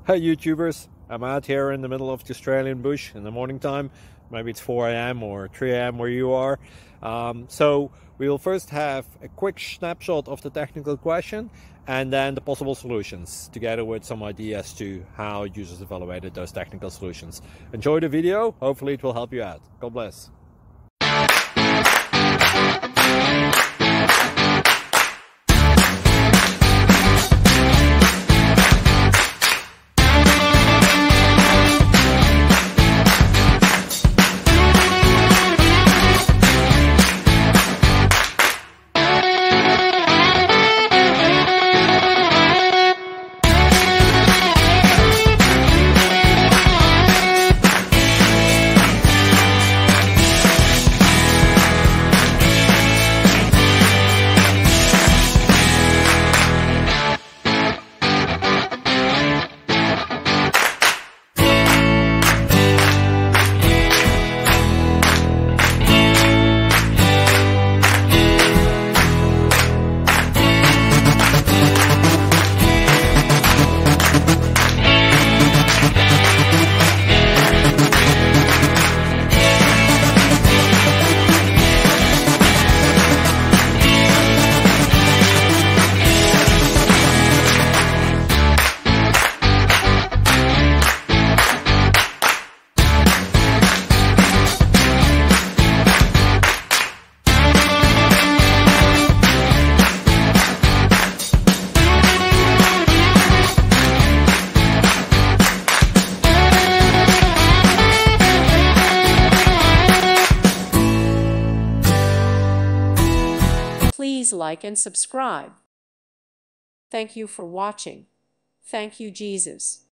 Hey YouTubers, I'm out here in the middle of the Australian bush in the morning time. Maybe it's 4 a.m. or 3 a.m. where you are. So we'll first have a quick snapshot of the technical question and then the possible solutions, together with some ideas to how users evaluated those technical solutions. Enjoy the video, hopefully it will help you out. God bless. Please like and subscribe. Thank you for watching. Thank you, Jesus.